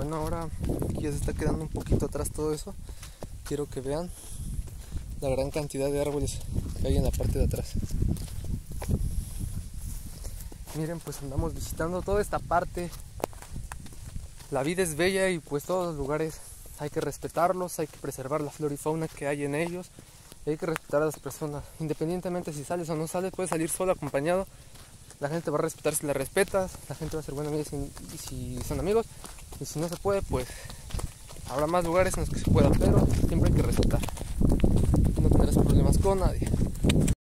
bueno, ahora aquí ya se está quedando un poquito atrás todo eso. Quiero que vean la gran cantidad de árboles que hay en la parte de atrás. Miren, pues andamos visitando toda esta parte. La vida es bella y pues todos los lugares hay que respetarlos, hay que preservar la flora y fauna que hay en ellos. Y hay que respetar a las personas, independientemente si sales o no sales, puedes salir solo, acompañado. La gente va a respetar si la respetas, la gente va a ser buena amiga si son amigos. Y si no se puede, pues habrá más lugares en los que se pueda, pero siempre hay que respetar. No tendrás problemas con nadie.